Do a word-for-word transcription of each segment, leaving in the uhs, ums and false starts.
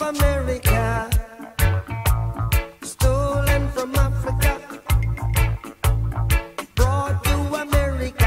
America, stolen from Africa, brought to America,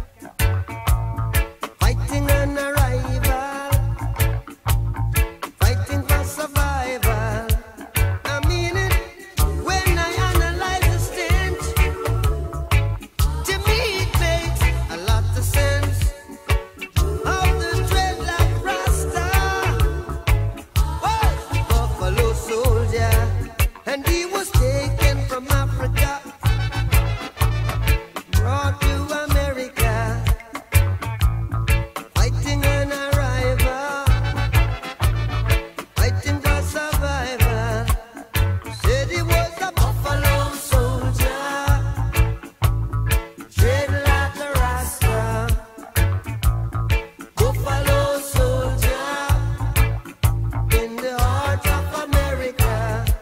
fighting an arrival, fighting for survival. I mean it when I analyze the stench. To me it makes a lot of sense. How the dreadlock Rasta was Buffalo soldier, and he was taken from Africa, brought to America, fighting an arrival, fighting for survival. Said he was a Buffalo soldier, dreadlock Rasta, Buffalo soldier in the heart of America.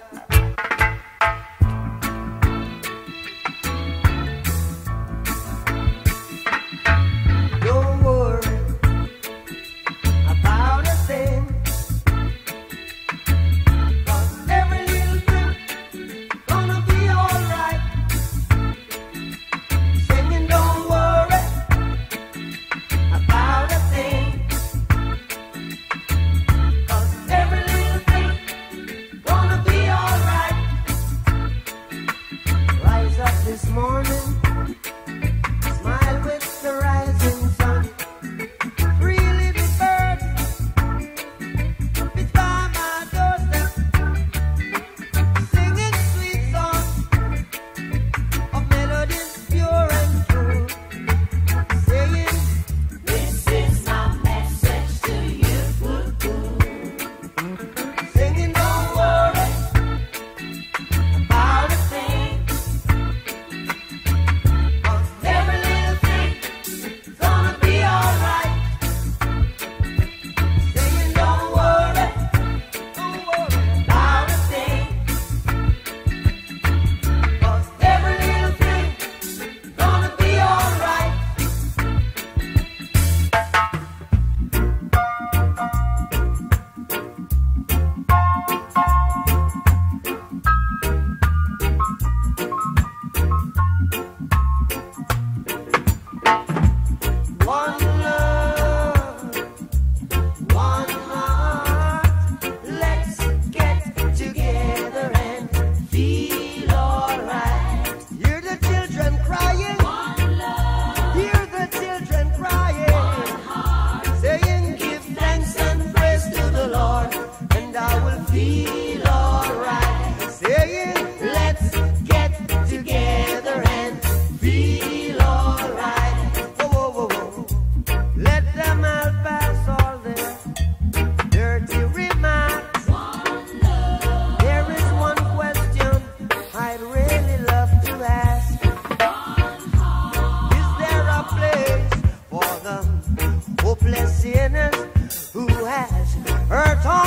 Don't worry about a thing, 'cause every little thing gonna be alright. Singing, don't worry about a thing, 'cause every little thing gonna be alright. Rise up this morning, smile with the rising sun. Three little birds fly by my doorstep, singing sweet songs of melodies pure and true, saying, "This is my message to you." Singing, don't worry about a thing, 'cause every little thing is gonna be alright. Saying, don't worry, don't worry about a thing, 'cause every little thing is gonna be alright. One love, one heart, let's get together and feel alright. Hear the children crying, one love, hear the children crying, one heart, saying, give thanks and praise to the Lord, and I will feel alright. Saying, let's get together and feel alright. Whoa, whoa, whoa, whoa. Let them all pass all their dirty remarks. There is one question I'd really love to ask. Is there a place for the hopeless sinners who has hurt all